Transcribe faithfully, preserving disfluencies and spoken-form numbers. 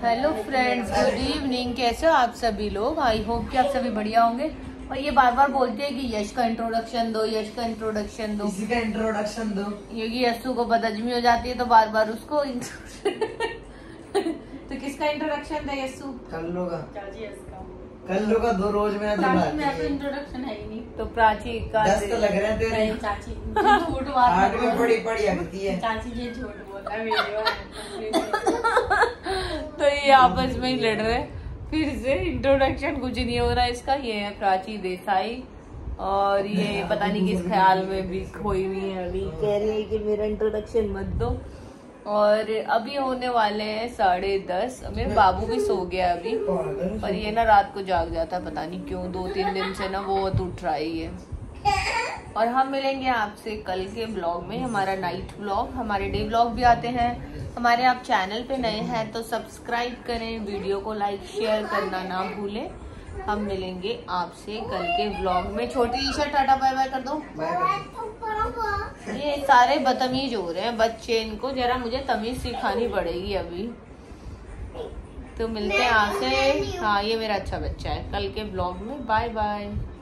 Hello friends, good evening. कैसे हो आप सभी लोग? आई होप कि आप सभी बढ़िया होंगे। और ये बार बार बोलते हैं कि यश का इंट्रोडक्शन दो, यश का इंट्रोडक्शन दो, इसी का इंट्रोडक्शन दो। क्योंकि यशु को बदहजमी हो जाती है तो बार बार उसको तो किसका इंट्रोडक्शन दे यशु? कल्लू का। चाची इसका। कल्लू का दो रोज में चाची में तो इंट्रोडक्शन है ही नहीं। तो प्राची का दस तो लग रहे हैं तेरे। नहीं चाची झूठ बात आठ में बड़ी बड़ी आती है। चाची जी झूठ बोला वीडियो। तो ये आपस में ही लड़ रहे हैं। फिर से इंट्रोडक्शन कुछ नहीं हो रहा इसका। ये है प्राची देसाई और ये पता नहीं किस ख्याल में भी खोई हुई है। अभी कह रही है कि मेरा इंट्रोडक्शन मत दो। और अभी होने वाले हैं साढ़े दस। मेरे बाबू भी सो गया अभी, पर ये ना रात को जाग जाता है, पता नहीं क्यों। दो तीन दिन से ना वो उठ रहा ही है। और हम मिलेंगे आपसे कल के ब्लॉग में, हमारा नाइट ब्लॉग। हमारे डे ब्लॉग भी आते हैं। हमारे आप चैनल पे नए हैं तो सब्सक्राइब करें, वीडियो को लाइक शेयर करना ना भूलें। हम मिलेंगे आपसे कल के ब्लॉग में। छोटी ईशा टाटा बाय बाय कर दो। ये सारे बदतमीज हो रहे हैं बच्चे, इनको जरा मुझे तमीज सिखानी पड़ेगी अभी। तो मिलते हैं आपसे। हाँ, ये मेरा अच्छा बच्चा है। कल के ब्लॉग में बाय बाय।